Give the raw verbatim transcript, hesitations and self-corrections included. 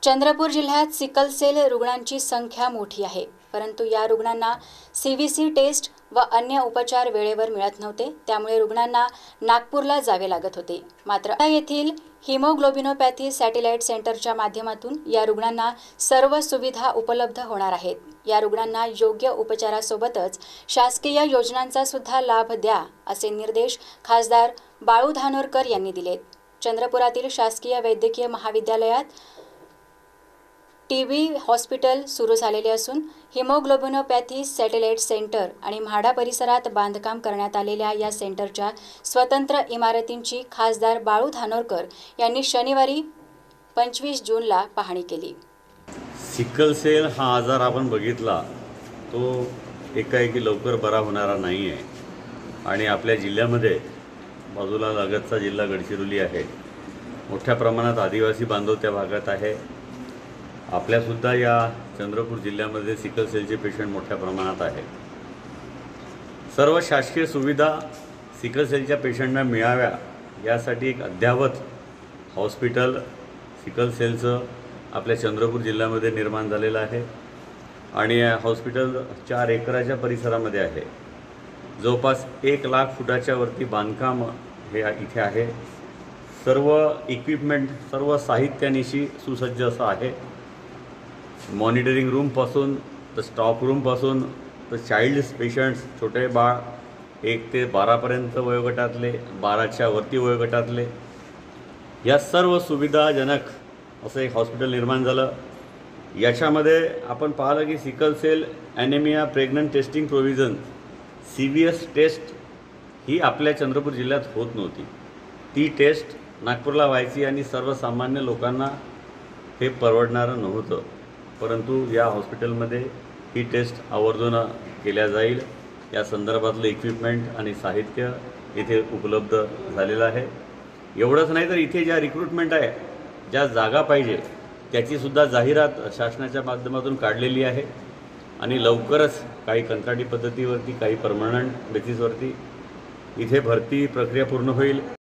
चंद्रपूर जिल्ह्यात sickle sale रुग्णांची संख्या मोठी आहे, परंतु या रुग्णांना सीव्हीसी टेस्ट व अन्य उपचार वेळेवर मिळत नव्हते। त्यामुळे रुग्णांना नागपूरला जावे लागत होते। मात्र येथील हिमोग्लोबिनोपॅथी सॅटेलाइट सेंटरच्या माध्यमातून या रुग्णांना सर्व सुविधा उपलब्ध होणार आहेत। या रुग्णांना योग्य उपचारासोबतच शासकीय योजनांचा सुद्धा लाभ द्या असे निर्देश खासदार बाळू धानोरकर यांनी दिलेत। चंद्रपुरातील शासकीय वैद्यकीय महाविद्यालयात टीबी हॉस्पिटल सुरू झालेले असून हिमोग्लोबिनोपॅथी सॅटेलाइट सेंटर आणि म्हाडा परिसरात बांधकाम करण्यात आलेल्या या सेंटरच्या स्वतंत्र इमारतींची खासदार बाळू धानोरकर यांनी शनिवारी पंचवीस जूनला पाहणी केली। सिकल सेल हा आजार आपण बघितला तो एकाएकी लवकर बरा होणारा नाही आहे आणि आपल्या जिल्ह्यामध्ये बाजूला लगतचा जिल्हा गडचिरोली आहे। मोठ्या प्रमाणात आदिवासी बांधव त्या भागात आहे। आपल्यासुद्धा या चंद्रपूर जिल्ह्यामध्ये सिकल सेलचे पेशंट मोठ्या प्रमाणात आहे। सर्व शासकीय सुविधा सिकल सेलच्या पेशंटना मिळाव्या यासाठी एक अद्ययावत हॉस्पिटल सिकल सेलचं आपल्या चंद्रपूर जिल्ह्यामध्ये निर्माण झालेलं आहे आणि हॉस्पिटल चार एकराच्या परिसरामध्ये आहे। जवळपास एक लाख फुटाच्या वरती बांधकाम हे इथे आहे। सर्व इक्विपमेंट सर्व साहित्यानिशी सुसज्ज असं आहे। मॉनिटरिंग रूम पासून तर स्टॉक रूम पासून तर चाइल्ड पेशंट्स छोटे बाळ एक ते बारापर्यंत वयोगटातले बाराच्या वरती वयोगटातले या सर्व सुविधाजनक असं एक हॉस्पिटल निर्माण झालं। याच्यामध्ये आपण पाहिलं की sickle cell anaemia pregnant testing provision C V S test ही आपल्या चंद्रपूर जिल्ह्यात होत नव्हती। ती टेस्ट नागपूरला व्हायची आणि सर्वसामान्य लोकांना हे परवडणारं नव्हतं, परंतु या हॉस्पिटलमध्ये ही टेस्ट आवर्जून केल्या जाईल। या संदर्भातलं इक्विपमेंट आणि साहित्य इथे उपलब्ध झालेलं आहे। एवढंच नाही तर इथे ज्या रिक्रुटमेंट आहे ज्या जागा पाहिजे त्याचीसुद्धा जाहिरात शासनाच्या माध्यमातून काढलेली आहे आणि लवकरच काही कंत्राटी पद्धतीवरती काही परमनंट बेसिसवरती इथे भरती प्रक्रिया पूर्ण होईल।